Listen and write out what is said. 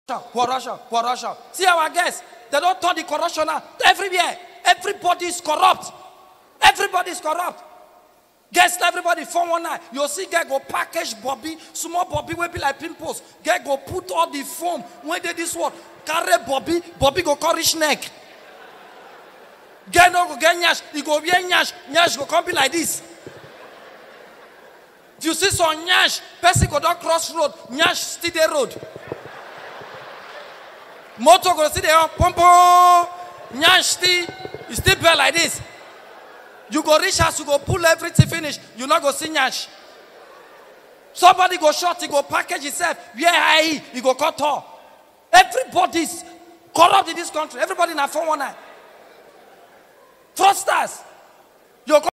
corruption. See our guests, they don't turn the corruption now. Everywhere, everybody is corrupt. Everybody is corrupt. Guess everybody 419. You'll see guy go package Bobby, small Bobby will be like pimples. Guy go put all the foam when they this one. Carry Bobby go cut his neck. Guy no go get nyash, he go be nyash go come be like this. If you see some nyash, person go down cross road, nyash still the road. Motor go see there, pompo, nyash still bell like this. You go reach house, you go pull everything finish. You not go see nyash. Somebody go short, he go package himself. Yeah, he go cut off. Everybody's corrupt in this country. Everybody in a 419. Fraudsters.